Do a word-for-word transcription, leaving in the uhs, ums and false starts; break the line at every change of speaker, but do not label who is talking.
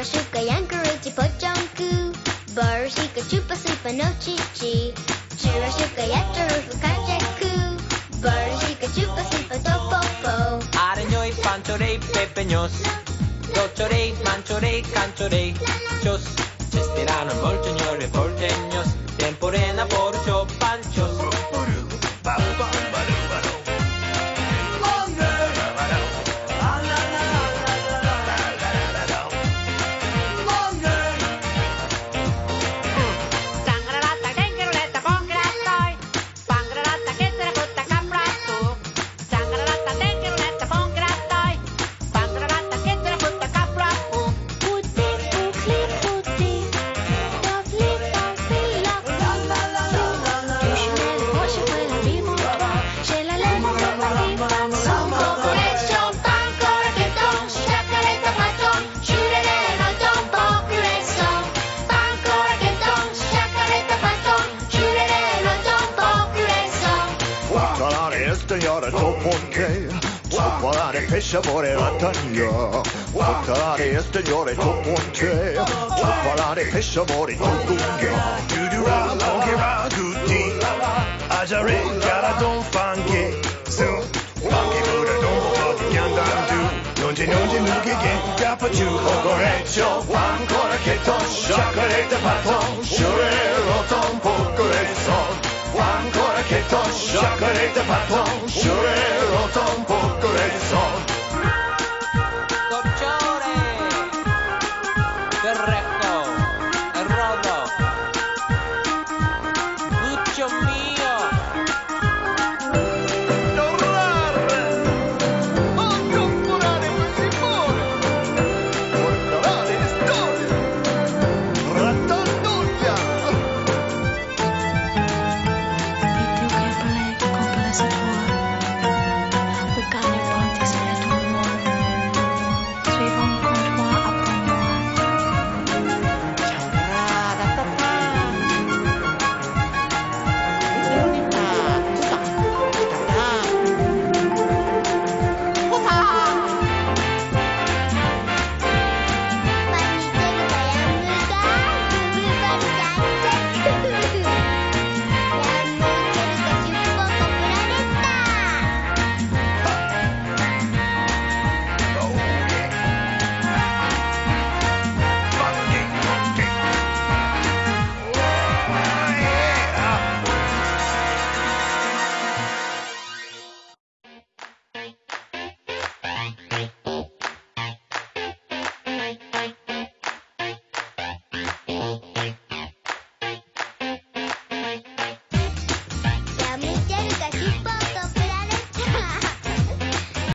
shuka yankaruchi pochonku Borshika chupa supa no chichi Chura shuka yatarufu kanjaku Borshika chupa supa topopo
Areñoy, panchorey, pepeños Dochorey, manchorey, canchorey Chos, chestirano, volteñores, volteños Temporena, porcho, panchos
Pesciamore la taglia, portare e stagliore dopo un che, portare pesciamore non lunga. Dudura, longira, gutti, ajare, gara, don fange, su, fange buda, don foti, yandandu, non c'è, non c'è, non c'è, che capaciu, cocoreccio, ancora che ton, sciacquaretta paton, sciurero, ton, pocorezzon, ancora che ton, sciacquaretta paton, sciurero, ton, pocorezzon.